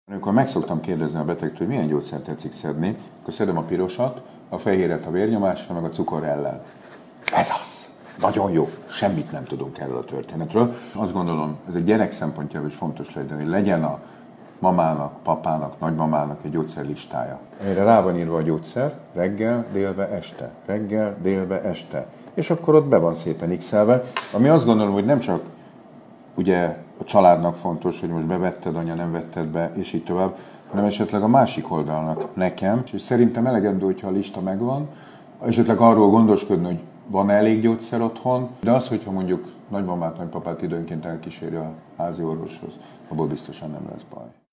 Amikor meg szoktam kérdezni a betegtől, hogy milyen gyógyszert tetszik szedni, akkor szedem a pirosat, a fehéret a vérnyomásra, meg a cukor ellen. Ez az! Nagyon jó! Semmit nem tudunk erről a történetről. Azt gondolom, ez egy gyerek szempontjából is fontos legyen, hogy legyen a mamának, papának, nagymamának egy gyógyszerlistája. Amire rá van írva a gyógyszer, reggel, délbe, este. Reggel, délbe, este. És akkor ott be van szépen x-elve, ami azt gondolom, hogy nem csak ugye a családnak fontos, hogy most bevetted, anya nem vetted be, és így tovább, hanem esetleg a másik oldalnak, nekem, és szerintem elegendő, hogyha a lista megvan, esetleg arról gondoskodni, hogy van elég gyógyszer otthon, de az, hogyha mondjuk nagymamát, nagypapát időnként elkíséri a házi orvoshoz, abból biztosan nem lesz baj.